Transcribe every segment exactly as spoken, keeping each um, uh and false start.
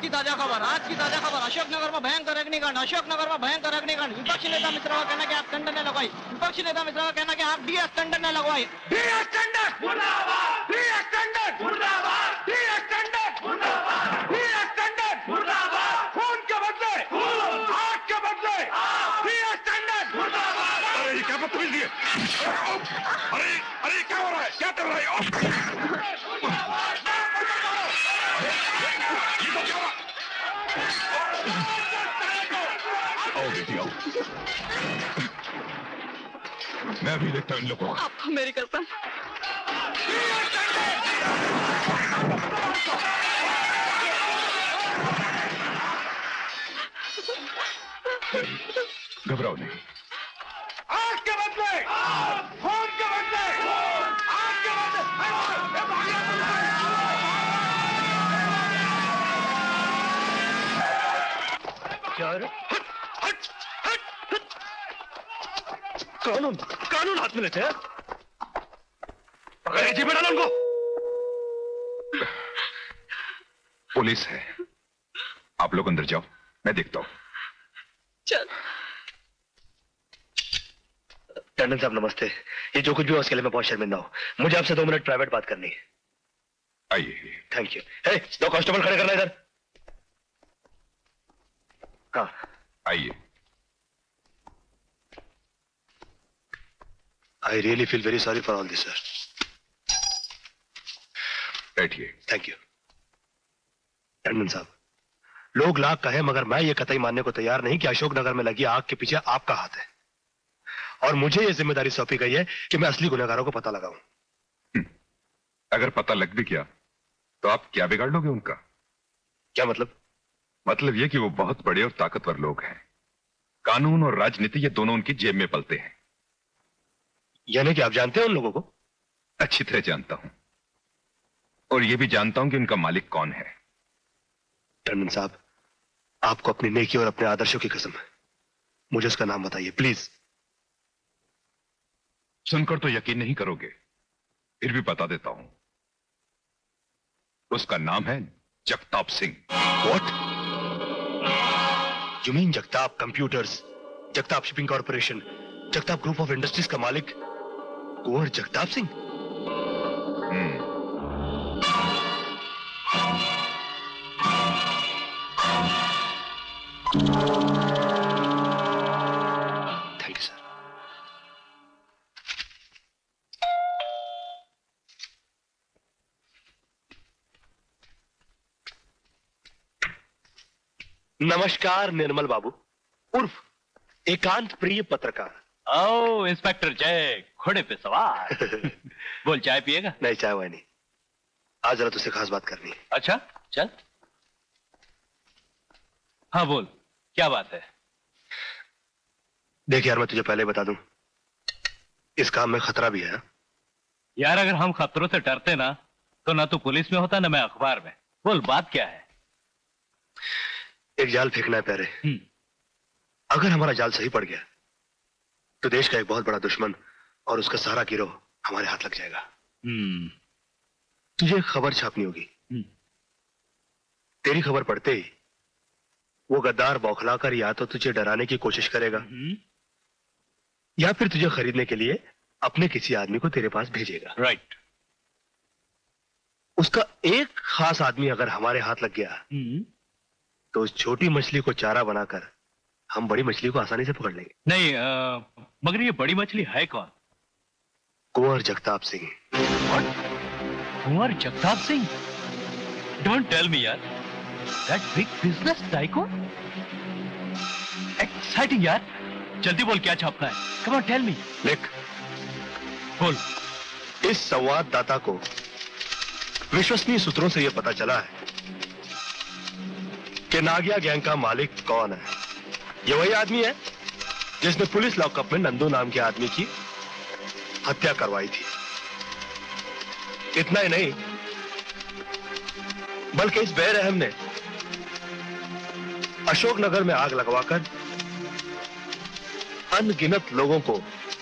की ताजा खबर, आज की ताजा खबर। अशोकनगर में भयंकर अग्निकांड, अशोकनगर में भयंकर अग्निकांड। विपक्षी नेता मिश्रा का कहना कि आप टंडन ने लगवाई, विपक्षी नेता मिश्रा का कहना कि आप डीएस टंडन ने लगवाई। डीएस टंडन मुर्दाबाद, डीएस टंडन मुर्दाबाद, डीएस टंडन मुर्दाबाद, डीएस टंडन मुर्दाबाद। खून के बदले खून, आग के बदले आग, डीएस टंडन मुर्दाबाद। अरे ये क्या बदतमीजी है? अरे अरे क्या हो रहा है? क्या कर रहा है? आओ बेटी आओ, मैं अभी देखता हूँ इन लोगों को। आपको मेरी कसम। घबराओ नहीं। आग के बदले खून के बदले आग के बदले। चार कानून कानून हाथ में लेते हैं। पकड़ जी, डालो उनको। पुलिस है, आप लोग अंदर जाओ, मैं देखता हूँ। चल। टंडन साहब नमस्ते। ये जो कुछ भी हो उसके लिए मैं बहुत शर्मिंदा हूँ। मुझे आपसे दो मिनट प्राइवेट बात करनी है। आइए। Thank you. हे, दो कांस्टेबल खड़े करना इधर। हाँ आइए। I really feel very sorry for all this sir. बैठिए। Thank you. टंडन साहब, लोग लाख कहें मगर मैं ये कतई मानने को तैयार नहीं कि अशोकनगर में लगी आग के पीछे आपका हाथ है, और मुझे ये जिम्मेदारी सौंपी गई है कि मैं असली गुनहगारों को पता लगाऊं। अगर पता लग भी गया तो आप क्या बिगाड़ लोगे उनका? क्या मतलब? मतलब ये कि वो बहुत बड़े और ताकतवर लोग हैं। कानून और राजनीति ये दोनों उनकी जेब में पलते हैं। यानी कि आप जानते हैं उन लोगों को? अच्छी तरह जानता हूं, और ये भी जानता हूं कि उनका मालिक कौन है। टंडन साहब, आपको अपनी नेकी और अपने आदर्शों की कसम है, मुझे उसका नाम बताइए प्लीज। सुनकर तो यकीन नहीं करोगे, फिर भी बता देता हूं। उसका नाम है Jagtap Singh. What? You mean Jagtap computers, Jagtap shipping corporation, Jagtap group of industries का मालिक Kunwar Jagtap Singh? Hmm. Thank you sir. नमस्कार निर्मल बाबू, उर्फ एकांत प्रिय पत्रकार। ओ इंस्पेक्टर जय, घोड़े पे सवार। बोल, चाय पिएगा? नहीं, चाय वाय नहीं, आज जरा तुझसे खास बात करनी है। अच्छा चल। हाँ बोल, क्या बात है? देख यार, मैं तुझे पहले बता दूं, इस काम में खतरा भी है। यार अगर हम खतरों से डरते ना तो ना तू पुलिस में होता ना मैं अखबार में। बोल, बात क्या है? एक जाल फेंकना है प्यारे। अगर हमारा जाल सही पड़ गया तो देश का एक बहुत बड़ा दुश्मन और उसका सारा गिरोह हमारे हाथ लग जाएगा। हम्म। तुझे एक खबर छापनी होगी। तेरी खबर पढ़ते ही वो गद्दार बौखलाकर या तो तुझे डराने की कोशिश करेगा या फिर तुझे खरीदने के लिए अपने किसी आदमी को तेरे पास भेजेगा। राइट। उसका एक खास आदमी अगर हमारे हाथ लग गया तो उस छोटी मछली को चारा बनाकर हम बड़ी मछली को आसानी से पकड़ लेंगे। नहीं, आ, मगर ये बड़ी मछली है कौन? Kunwar Jagtap Singh. Kunwar Jagtap Singh? Don't tell me यार, that big business tycoon. Exciting यार, जल्दी बोल क्या छापना है। Come on tell me. लिख। बोल। इस संवाददाता को विश्वसनीय सूत्रों से यह पता चला है कि नागिया गैंग का मालिक कौन है। ये वही आदमी है जिसने पुलिस लॉकअप में नंदू नाम के आदमी की हत्या करवाई थी। इतना ही नहीं, बल्कि इस बेरहम ने अशोकनगर में आग लगवाकर अनगिनत लोगों को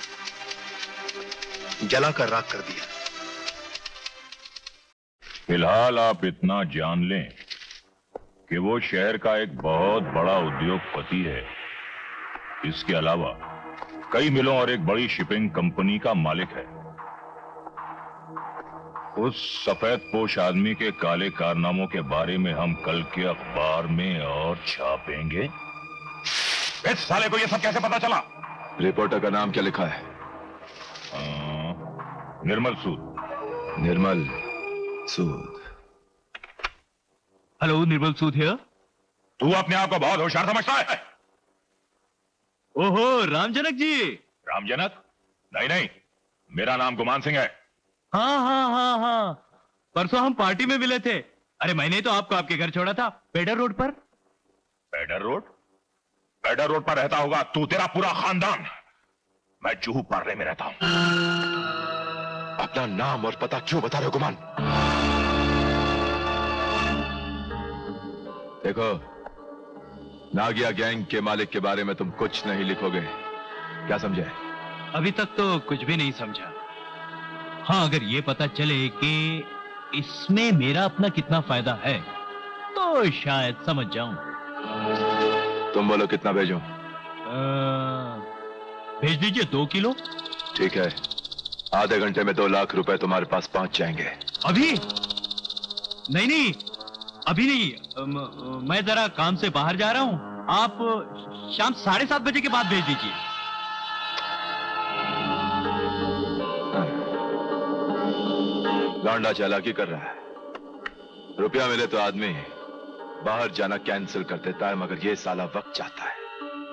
जलाकर राख कर दिया। फिलहाल आप इतना जान लें कि वो शहर का एक बहुत बड़ा उद्योगपति है। इसके अलावा कई मिलों और एक बड़ी शिपिंग कंपनी का मालिक है। उस सफेद पोश आदमी के काले कारनामों के बारे में हम कल के अखबार में और छापेंगे। इस साले को ये सब कैसे पता चला? रिपोर्टर का नाम क्या लिखा है? आ, निर्मल सूद। निर्मल सूद। Hello, Nirmal Sood here. तू अपने आप को बहुत होशियार समझता है? ओहो, रामजनक जी। रामजनक? नहीं नहीं, मेरा नाम गुमान सिंह है। हाँ हाँ हाँ हाँ, परसों हम पार्टी में मिले थे। अरे मैंने तो आपको आपके घर छोड़ा था, पेडर रोड पर। पेडर रोड? पेडर रोड पर रहता होगा तू, तेरा पूरा खानदान। मैं जूहू पार्ले में रहता हूं। अपना नाम और पता क्यों बता रहे हो गुमान? देखो, नागिया गैंग के मालिक के बारे में तुम कुछ नहीं लिखोगे, क्या समझे? अभी तक तो कुछ भी नहीं समझा। हाँ, अगर ये पता चले कि इसमें मेरा अपना कितना फायदा है तो शायद समझ जाऊं। तुम बोलो कितना भेजूं? भेज दीजिए दो किलो। ठीक है, आधे घंटे में दो लाख रुपए तुम्हारे पास पहुंच जाएंगे। अभी नहीं नहीं, अभी नहीं। अम, मैं जरा काम से बाहर जा रहा हूं। आप शाम साढ़े सात बजे के बाद भेज दीजिए। गांडा चालाकी कर रहा है। रुपया मिले तो आदमी बाहर जाना कैंसिल कर देता है, मगर ये साला वक्त चाहता है।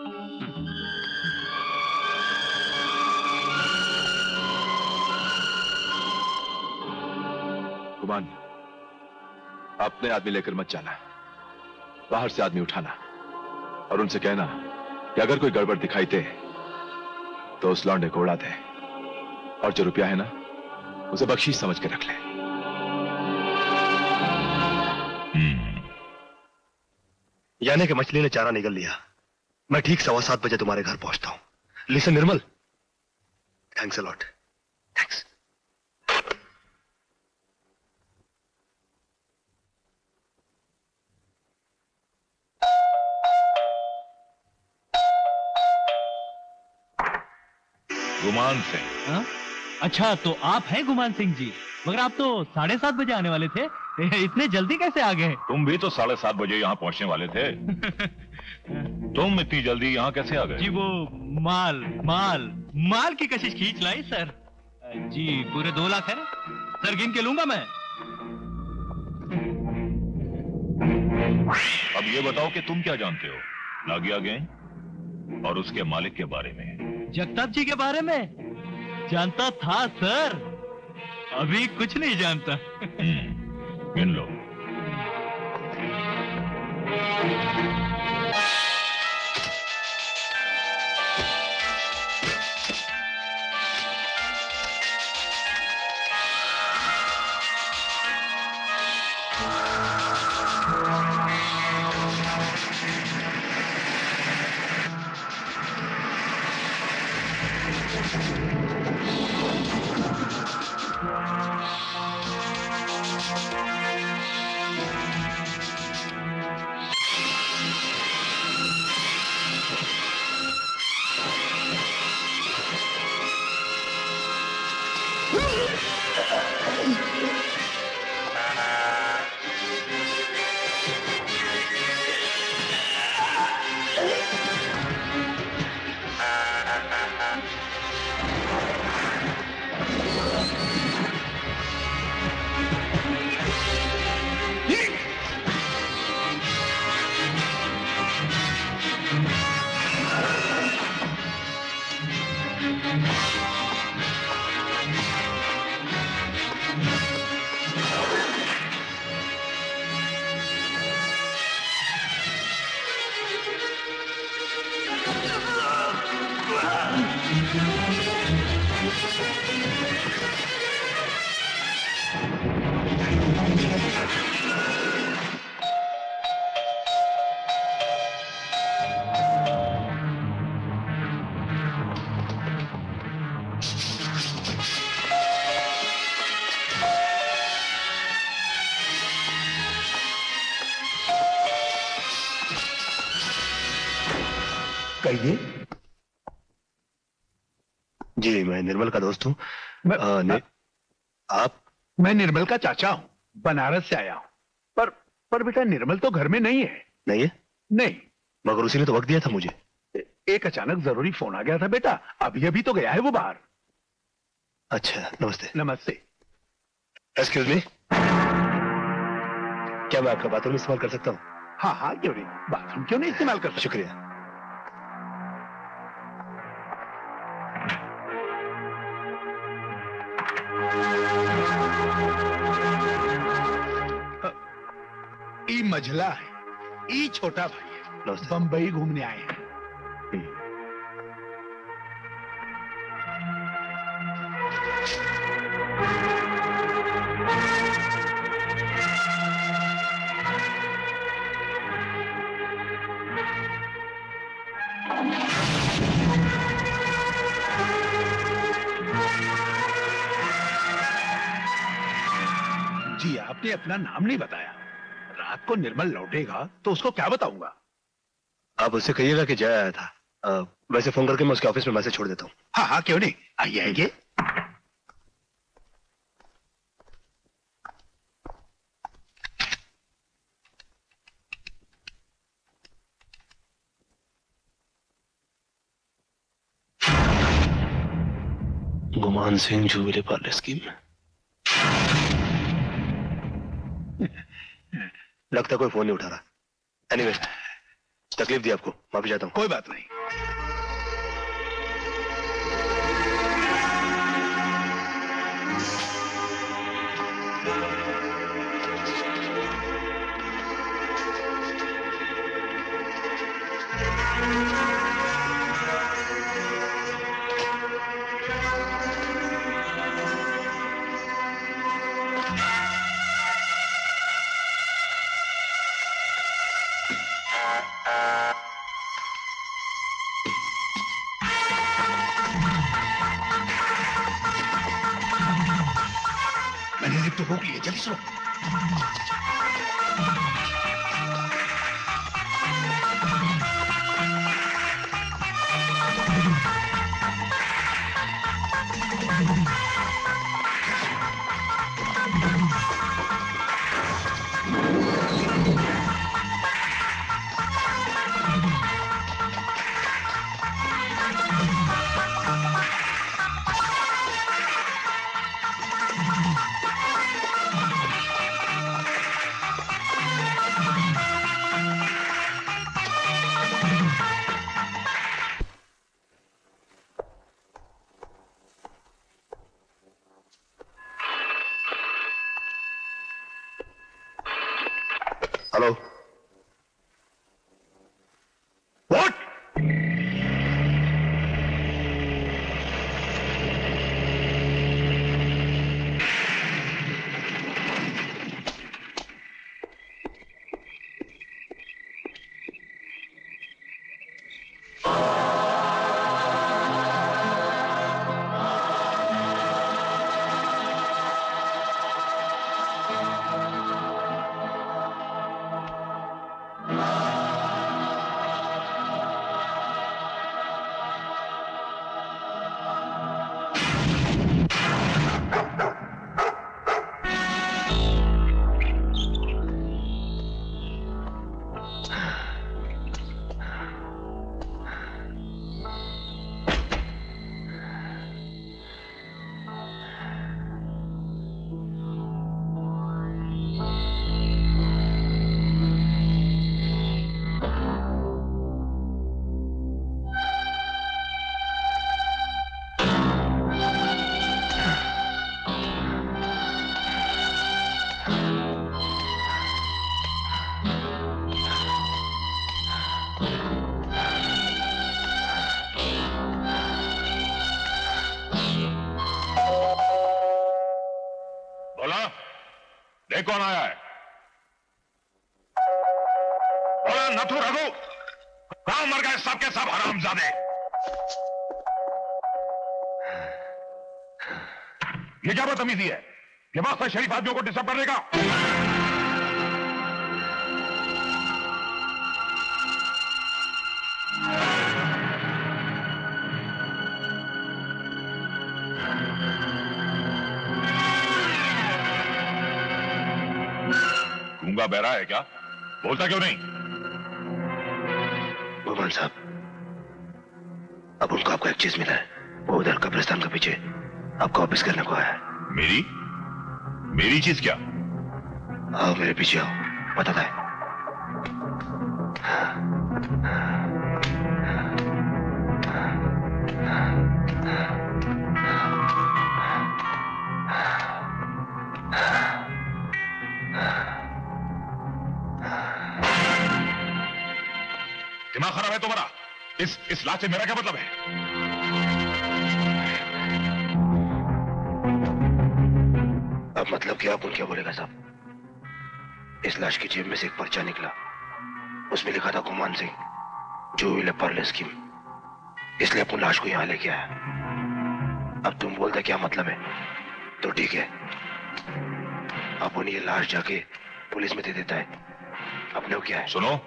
गुमान, अपने आदमी लेकर मत जाना, बाहर से आदमी उठाना और उनसे कहना कि अगर कोई गड़बड़ दिखाई दे तो उस लौंडे को उड़ा दे, और जो रुपया है ना उसे बख्शीश समझ के रख ले। यानी कि मछली ने चारा निगल लिया। मैं ठीक सवा सात बजे तुम्हारे घर पहुंचता हूं। Listen Nirmal, thanks a lot. Thanks. Guman Singh. हाँ? अच्छा, तो आप हैं गुमान सिंह जी? मगर आप तो साढ़े सात बजे आने वाले थे, इतने जल्दी कैसे आ गए? तुम भी तो साढ़े सात बजे यहाँ पहुँचने वाले थे। तुम इतनी जल्दी यहाँ कैसे आ गए? जी वो माल माल माल की कशिश खींच लाई सर। जी पूरे दो लाख है सर, गिन के लूंगा मैं। अब ये बताओ कि तुम क्या जानते हो नागिया गैंग और उसके मालिक के बारे में? जगताप जी के बारे में जानता था सर, अभी कुछ नहीं जानता। गिन लो। कहिए। जी मैं निर्मल का दोस्त हूँ। मैं- आ, नि... आप? मैं निर्मल का चाचा हूँ, बनारस से आया हूँ। पर पर बेटा निर्मल तो घर में नहीं है। नहीं है? नहीं। मगर उसी ने तो वक्त दिया था मुझे। एक अचानक जरूरी फोन आ गया था बेटा, अभी अभी तो गया है वो बाहर। अच्छा नमस्ते। नमस्ते। एक्सक्यूज मी, क्या मैं आपका बाथरूम इस्तेमाल कर सकता हूँ? हाँ हाँ क्यों नहीं, बाथरूम क्यों नहीं इस्तेमाल कर सकते? शुक्रिया। ई मझला है, ई छोटा भाई है, बंबई घूमने आए हैं। जी आपने अपना नाम नहीं बताया। रात को निर्मल लौटेगा तो उसको क्या बताऊंगा? आप उससे कहिएगा कि जय आया था। आ, वैसे फोन करके मैं उसके ऑफिस में मैसेज छोड़ देता हूँ। हाँ हाँ क्यों नहीं, आइए आइए। Guman Singh jubilee Parle scheme. लगता कोई फोन नहीं उठा रहा। एनीवे, तकलीफ दी आपको, माफी चाहता हूँ। कोई बात नहीं। मैंने लिफ्ट रोक लिया, जल्दी सुनो। हेलो। व्हाट? ये कौन आया है? बोला नथु रघु, कहां मर गए सब के सब हरामजादे? ये क्या बदतमीजी है? ये वास्ता शरीफ आदमियों को डिस्टर्ब करने का? गूंगा बहरा है क्या? बोलता क्यों नहीं? भगवान साहब, अब उनको आपको एक चीज मिला है। वो उधर कब्रिस्तान के पीछे आपको वापस करने को आया है। मेरी मेरी चीज क्या? आओ मेरे पीछे आओ, बताता है। दिमाग खराब है तुम्हारा? इस इस लाश से मेरा क्या मतलब है? अब मतलब क्या? आप क्या बोलेगा साहब? इस लाश की जेब में से एक पर्चा निकला, उसमें लिखा था गुमान सिंह, जो विल पर्ल स्कीम, इसलिए अपनी लाश को यहां लेके आया। अब तुम बोलते क्या मतलब है? तो ठीक है, अपन ये लाश जाके पुलिस में दे देता है। अपने को क्या है? सुनो,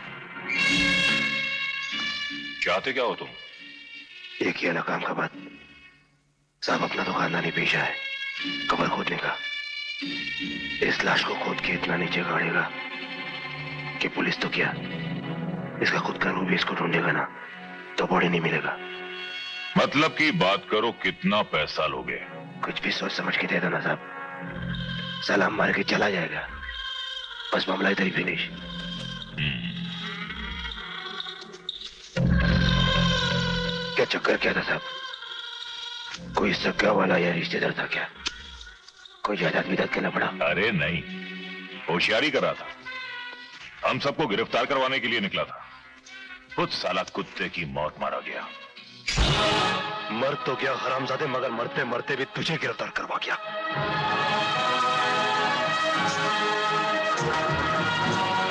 चाहते क्या हो तुम? एक ही अलग काम का बात साहब, अपना तो खानदानी पेशा है कब्र खोदने का। इस लाश को खोद के इतना नीचे गाड़ेगा कि पुलिस तो क्या, इसका खुद का रूह भी इसको ढूंढेगा ना, तो बॉडी नहीं मिलेगा। मतलब की बात करो, कितना पैसा लोगे? कुछ भी सोच समझ के दे देना साहब, सलाम मार के चला जाएगा, बस मामला इधर ही फिनिश। क्या चक्कर क्या था साहब? कोई सगा वाला या रिश्तेदार था क्या? कोई जायदाद विदाद करना पड़ा? अरे नहीं, होशियारी कर रहा था। हम सबको गिरफ्तार करवाने के लिए निकला था। खुद साला कुत्ते की मौत मारा गया। मर तो गया हरामजादे, मगर मरते मरते भी तुझे गिरफ्तार करवा गया।